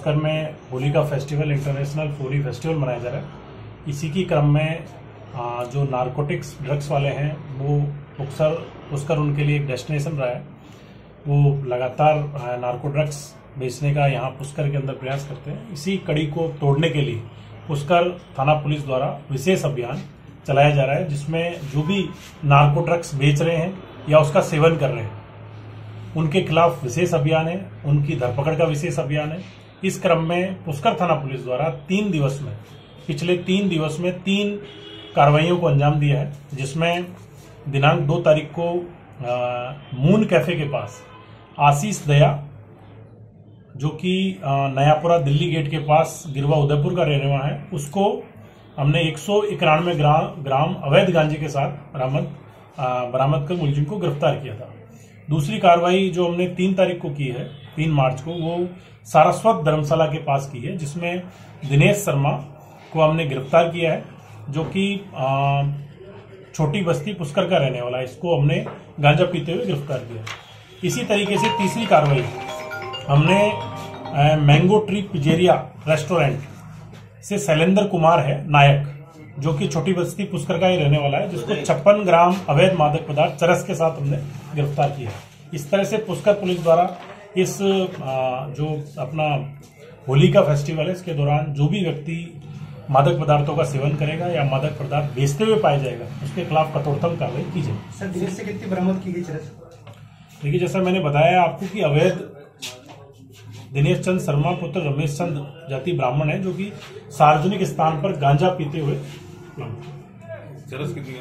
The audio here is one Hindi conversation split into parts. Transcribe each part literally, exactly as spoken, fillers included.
पुष्कर में होली का फेस्टिवल, इंटरनेशनल होली फेस्टिवल मनाया जा रहा है। इसी की क्रम में जो नारकोटिक्स ड्रग्स वाले हैं वो पुष्कर पुष्कर उनके लिए एक डेस्टिनेशन रहा है। वो लगातार नार्को ड्रग्स बेचने का यहाँ पुष्कर के अंदर प्रयास करते हैं। इसी कड़ी को तोड़ने के लिए पुष्कर थाना पुलिस द्वारा विशेष अभियान चलाया जा रहा है, जिसमें जो भी नार्को ड्रग्स बेच रहे हैं या उसका सेवन कर रहे हैं उनके खिलाफ विशेष अभियान है, उनकी धरपकड़ का विशेष अभियान है। इस क्रम में पुष्कर थाना पुलिस द्वारा तीन दिवस में पिछले तीन दिवस में तीन कार्रवाइयों को अंजाम दिया है, जिसमें दिनांक दो तारीख को आ, मून कैफे के पास आशीष दया, जो कि नयापुरा दिल्ली गेट के पास गिरवा उदयपुर का रहने वाला है, उसको हमने एक सौ इक्यानवे ग्राम ग्राम अवैध गांजे के साथ बरामद बरामद कर मुलजिम को गिरफ्तार किया था। दूसरी कार्रवाई जो हमने तीन तारीख को की है, तीन मार्च को, वो सारस्वत धर्मशाला के पास की है, जिसमें दिनेश शर्मा को हमने गिरफ्तार किया है, जो कि छोटी बस्ती पुष्कर का रहने वाला है। इसको हमने गांजा पीते हुए गिरफ्तार किया। इसी तरीके से तीसरी कार्रवाई हमने मैंगो ट्री पिजेरिया रेस्टोरेंट से शैलेंद्र कुमार है नायक, जो कि छोटी बस्ती पुष्कर का ही रहने वाला है, जिसको छप्पन ग्राम अवैध मादक पदार्थ चरस के साथ हमने गिरफ्तार किया। इस तरह से पुष्कर पुलिस द्वारा इस जो अपना होली का फेस्टिवल है, इसके दौरान जो भी व्यक्ति मादक पदार्थों का सेवन करेगा या मादक पदार्थ बेचते हुए पाया जाएगा, उसके खिलाफ कठोरतम कार्रवाई की जाएगी। सर, दिनेश से कितनी बरामद की गई चरस? देखिए, जैसा मैंने बताया आपको कि अवैध दिनेश चंद शर्मा पुत्र रमेश चंद जाति ब्राह्मण है, जो कि सार्वजनिक स्थान पर गांजा पीते हुए चरस कितनी?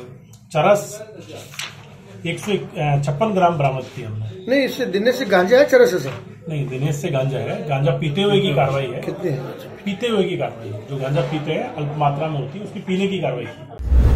चरस एक सौ छप्पन ग्राम बरामद की हमने। नहीं, इससे दिनेश से गांजा है, चरस है सर? नहीं, दिनेश से गांजा है। गांजा पीते हुए की कार्रवाई है। कितने है? पीते हुए की कार्रवाई है। जो गांजा पीते हैं अल्प मात्रा में होती है, उसकी पीने की कार्रवाई की।